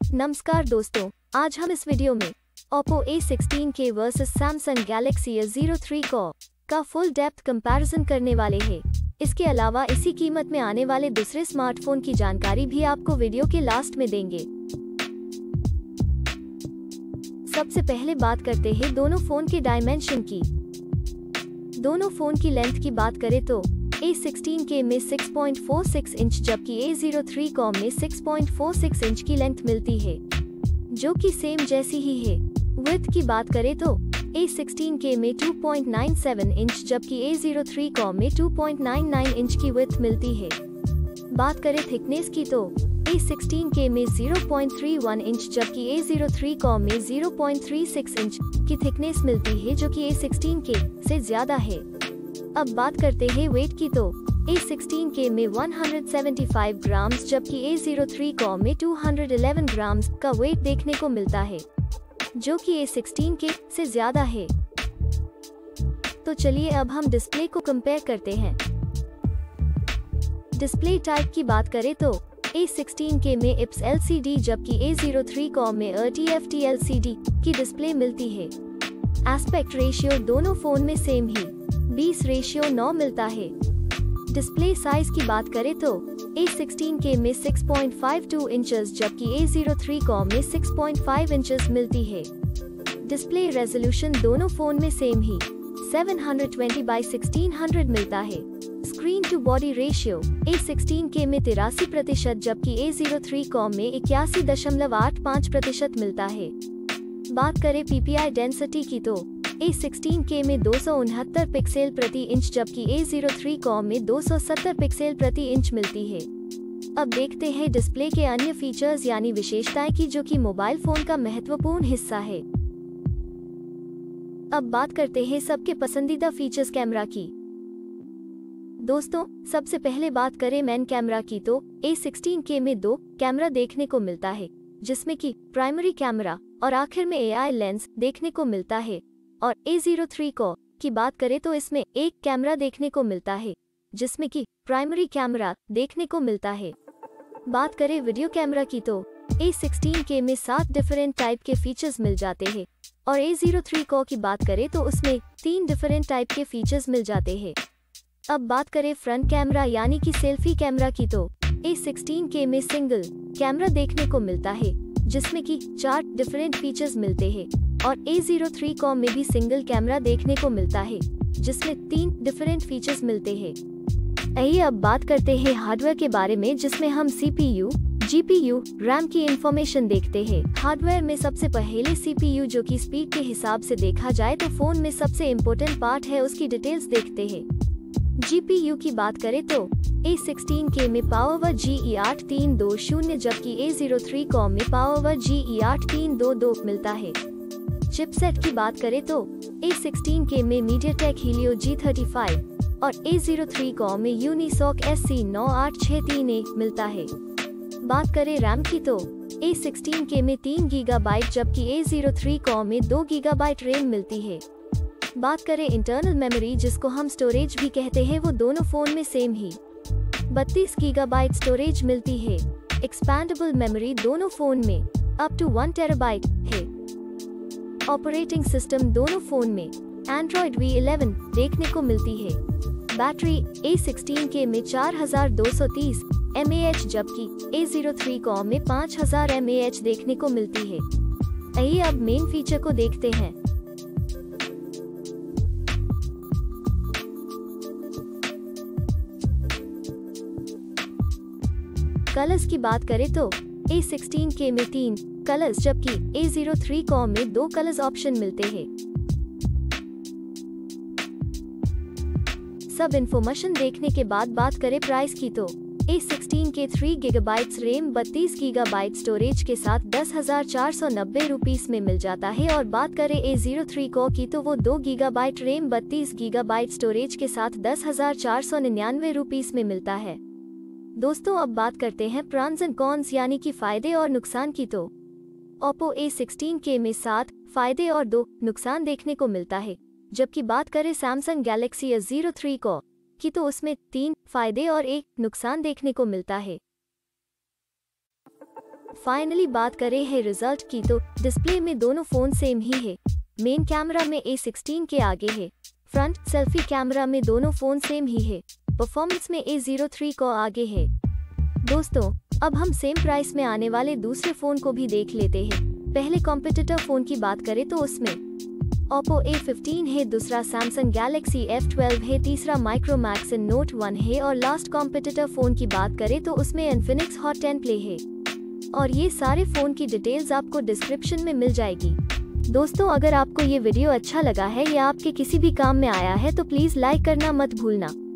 नमस्कार दोस्तों, आज हम इस वीडियो में Oppo A16 versus Samsung Galaxy S03 का फुल डेप्थ कंपैरिजन करने वाले हैं। इसके अलावा इसी कीमत में आने वाले दूसरे स्मार्टफोन की जानकारी भी आपको वीडियो के लास्ट में देंगे। सबसे पहले बात करते हैं दोनों फोन के डायमेंशन की। दोनों फोन की लेंथ की बात करें तो A16 में 6.46 इंच जबकि A03 में 6.46 इंच की लेंथ मिलती है, जो कि सेम जैसी ही है। विड्थ की बात करें तो A16 में 2.97 इंच जबकि A03 में 2.99 इंच की विड्थ मिलती है। बात करें थिकनेस की तो A16 में 0.31 इंच जबकि A03 में 0.36 इंच की थिकनेस मिलती है, जो कि A16 से ज्यादा है। अब बात करते हैं वेट की तो A16 में 175 ग्राम्स जबकि A03 में 211 ग्राम्स का वेट देखने को मिलता है, जो कि A16 से ज्यादा है। तो चलिए अब हम डिस्प्ले को कंपेयर करते हैं। डिस्प्ले टाइप की बात करें तो A16 में IPS LCD जबकि A03 में TFT LCD की डिस्प्ले मिलती है। एस्पेक्ट रेशियो दोनों फोन में सेम ही 20:9 मिलता है। डिस्प्ले साइज की बात करें तो A16 में 6.52 इंचेस जबकि A03 में 6.5 इंचेस मिलती है। डिस्प्ले रेजोल्यूशन दोनों फोन में सेम ही 720x1600 मिलता है। Screen to body ratio A16 में 83% जबकि A03 में 81.85% मिलता है। बात करें PPI डेंसिटी की तो A16 में 269 पिक्सल प्रति इंच जबकि A03 में 270 पिक्सल प्रति इंच मिलती है। अब देखते हैं डिस्प्ले के अन्य फीचर्स यानी विशेषताएं की, जो कि मोबाइल फोन का महत्वपूर्ण हिस्सा है। अब बात करते हैं सबके पसंदीदा फीचर्स कैमरा की। दोस्तों, सबसे पहले बात करें मेन कैमरा की तो A16 में 2 कैमरा देखने को मिलता है, जिसमें कि प्राइमरी कैमरा और आखिर में AI लेंस देखने को मिलता है। और A03 की बात करें तो इसमें एक कैमरा देखने को मिलता है, जिसमें कि प्राइमरी कैमरा देखने को मिलता है। बात करें वीडियो कैमरा की तो A16 में 7 डिफरेंट टाइप के फीचर्स मिल जाते हैं और A03 की बात करें तो उसमें 3 डिफरेंट टाइप के फीचर्स मिल जाते हैं। अब बात करें फ्रंट कैमरा यानी कि सेल्फी कैमरा की तो A16 में सिंगल कैमरा देखने को मिलता है, जिसमें कि 4 डिफरेंट फीचर्स मिलते हैं। और A03 में भी सिंगल कैमरा देखने को मिलता है, जिसमें 3 डिफरेंट फीचर्स मिलते हैं। आइए अब बात करते हैं हार्डवेयर के बारे में, जिसमें हम CPU, GPU, RAM की इंफॉर्मेशन देखते हैं। हार्डवेयर में सबसे पहले CPU, जो कि स्पीड के हिसाब से देखा जाए तो फोन में सबसे इम्पोर्टेंट पार्ट है, उसकी डिटेल्स देखते हैं। GPU की बात करें तो A16 में पावर GE8320 जबकि A03 में पावर GE8322 मिलता है। चिपसेट की बात करें तो A16 में MediaTek Helio G35 और A03 में Unisoc SC9863A मिलता है। बात करें रैम की तो A16 में 3 GB जबकि A03 में 2 GB रैम मिलती है। बात करें इंटरनल मेमोरी, जिसको हम स्टोरेज भी कहते हैं, वो दोनों फोन में सेम ही 32 GB स्टोरेज मिलती है। एक्सपैंडेबल मेमोरी दोनों फोन में अप टू 1 TB है। ऑपरेटिंग सिस्टम दोनों फोन में Android V11 देखने को मिलती है। बैटरी A16 में 4230 mAh जबकि A03 में 5000 mAh देखने को मिलती है। आइए अब मेन फीचर को देखते हैं। कलर्स की बात करें तो A16 में 3 कलर्स जबकि A03 में 2 कलर्स ऑप्शन मिलते हैं। सब इंफॉर्मेशन देखने के बाद बात करें प्राइस की तो A16 के 3 GB रैम 32 GB स्टोरेज के साथ 10,490 रुपीस में मिल जाता है। और बात करें A03 की तो वो 2 GB रैम 32 GB स्टोरेज के साथ 10,499 रुपीस में मिलता है। दोस्तों, अब बात करते हैं प्रॉन्स एंड कॉन्स यानी कि फायदे और नुकसान की तो Oppo A16 में 7 फायदे और 2 नुकसान देखने को मिलता है, जबकि बात करें Samsung Galaxy S03 की तो उसमें 3 फायदे और 1 नुकसान देखने को मिलता है। फाइनली बात करें है रिजल्ट की तो डिस्प्ले में दोनों फोन सेम ही है। मेन कैमरा में A16 के आगे है। फ्रंट सेल्फी कैमरा में दोनों फोन सेम ही है। परफॉर्मेंस में A03 को आगे है। दोस्तों, अब हम सेम प्राइस में आने वाले दूसरे फोन को भी देख लेते हैं। पहले कॉम्पिटिटर फोन की बात करें तो उसमें Oppo A15 है, दूसरा Samsung Galaxy F12 है, तीसरा Micromax Note 1 है और लास्ट कॉम्पिटिटर फोन की बात करें तो उसमें Infinix Hot 10 Play है। और ये सारे फोन की डिटेल्स आपको डिस्क्रिप्शन में मिल जाएगी। दोस्तों, अगर आपको ये वीडियो अच्छा लगा है या आपके किसी भी काम में आया है तो प्लीज लाइक करना मत भूलना।